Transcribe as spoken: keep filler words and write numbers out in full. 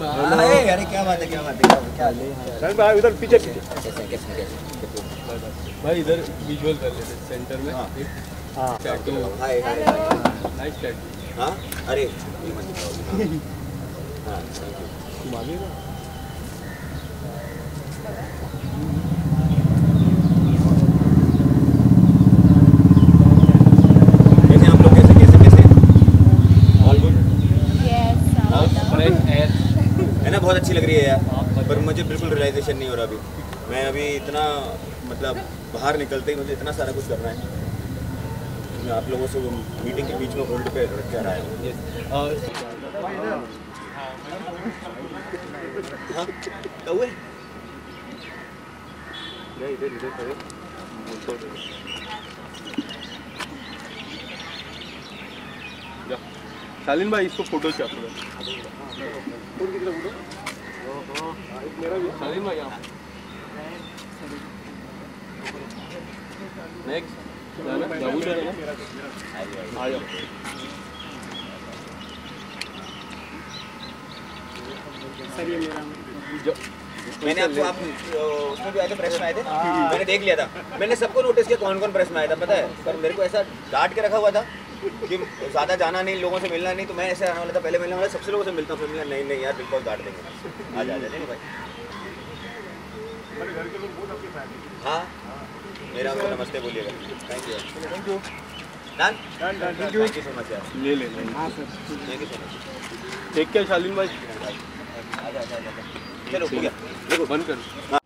अरे क्या बात है क्या बात है क्या क्या भाई इधर पीछे पीछे कैसे कैसे कैसे भाई इधर विजुअल कर लेते सेंटर में। हाँ हाँ tattoo. Hi hi nice tattoo. हाँ अरे ये मत दिखाओ। हाँ थैंक यू। मानेगा कैसे आप लोग कैसे कैसे कैसे ऑल गुड फ्रेश एयर है ना बहुत अच्छी लग रही है यार पर मुझे बिल्कुल रियलाइजेशन नहीं हो रहा अभी मैं अभी इतना मतलब बाहर निकलते ही मुझे इतना सारा कुछ करना है मैं आप लोगों से वो मीटिंग के बीच में होल्ड पे रख के आ रहा हूँ। हाँ कौए इधर इधर करो शालीन भाई इसको फोटो से आपको मेरा भी शालीन भाई आप नेक्स्ट जाना जाऊ जाना आ जाओ सर ये मेरा मैंने आपको आप उसमें भी आए थे प्रेस में आए थे मैंने देख लिया था मैंने सबको नोटिस किया कौन कौन प्रेस में आया था पता है पर मेरे को ऐसा डांट के रखा हुआ था कि ज़्यादा जाना नहीं लोगों से मिलना नहीं तो मैं ऐसे आने वाला था पहले मिलने वाला सबसे लोगों से मिलता हूँ फिर मिलना नहीं नहीं यार बिल्कुल डांट देंगे आ जा नहीं भाई हाँ मेरा उनको नमस्ते बोलिएगा thank you thank you done thank you so much यार ले ले हाँ sir thank you so much ठीक क्या शालीन भाई आ जा आ जा चलो हो गया देखो बंद कर।